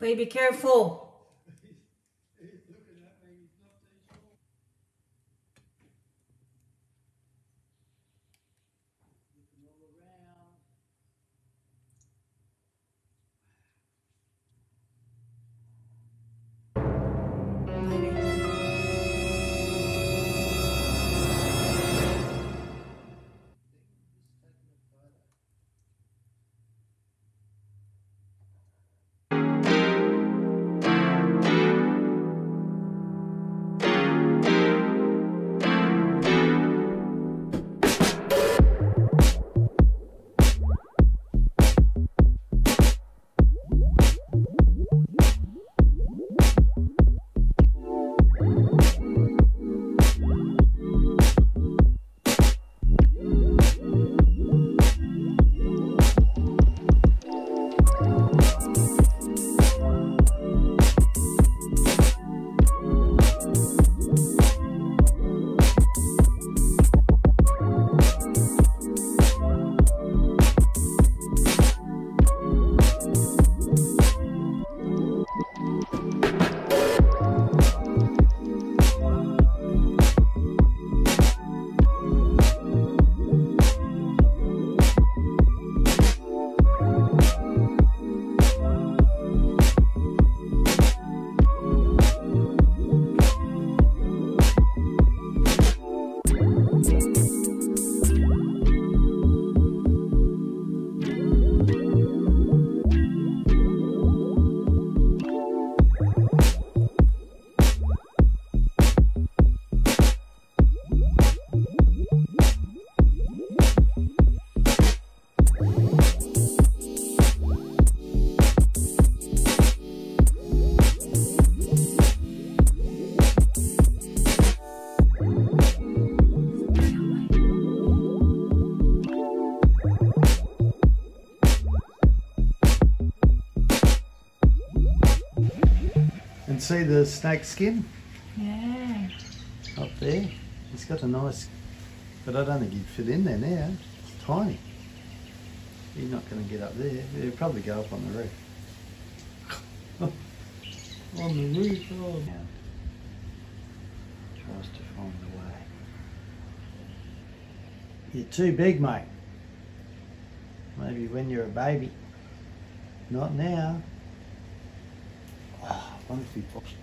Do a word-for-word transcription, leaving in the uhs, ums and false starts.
Baby, careful. And see the snake skin? Yeah. Up there. It's got a nice, but I don't think he'd fit in there now. It's tiny. He's not going to get up there. He'll probably go up on the roof. On the roof, oh. Tries to find a way. You're too big, mate. Maybe when you're a baby. Not now. Oh, I wonder if he